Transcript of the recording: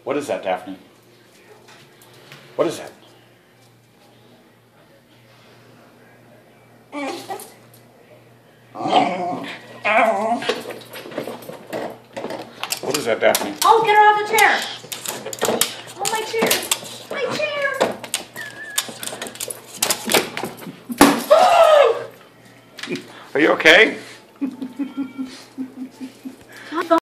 What is that, Daphne? What is that? What is that, Daphne? Oh, get her off the chair. Oh, my chair. My chair. Are you okay?